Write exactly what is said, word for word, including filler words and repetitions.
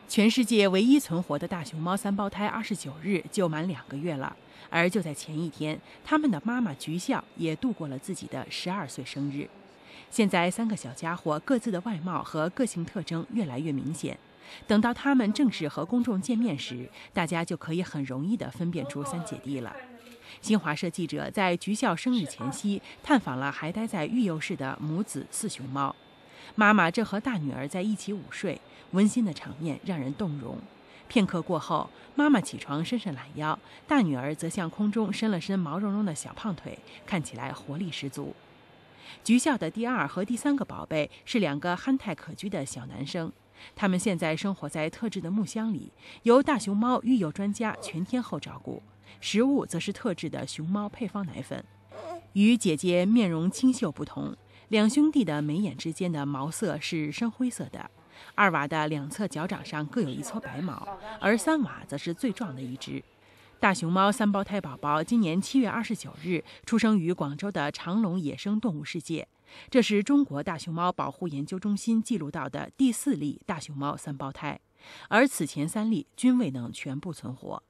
全世界唯一存活的大熊猫三胞胎二十九日就满两个月了，而就在前一天，它们的妈妈菊笑也度过了自己的十二岁生日。现在三个小家伙各自的外貌和个性特征越来越明显，等到他们正式和公众见面时，大家就可以很容易地分辨出三姐弟了。新华社记者在菊笑生日前夕探访了还待在育幼室的母子四熊猫，妈妈正和大女儿在一起午睡，温馨的场面让人动容。片刻过后，妈妈起床伸伸懒腰，大女儿则向空中伸了伸毛茸茸的小胖腿，看起来活力十足。菊笑的第二和第三个宝贝是两个憨态可掬的小男生，他们现在生活在特制的木箱里，由大熊猫育幼专家全天候照顾，食物则是特制的熊猫配方奶粉。与姐姐面容清秀不同，两兄弟的眉眼之间的毛色是深灰色的，二娃的两侧脚掌上各有一撮白毛，而三娃则是最壮的一只。大熊猫三胞胎宝宝今年七月二十九日出生于广州的长隆野生动物世界，这是中国大熊猫保护研究中心记录到的第四例大熊猫三胞胎，而此前三例均未能全部存活。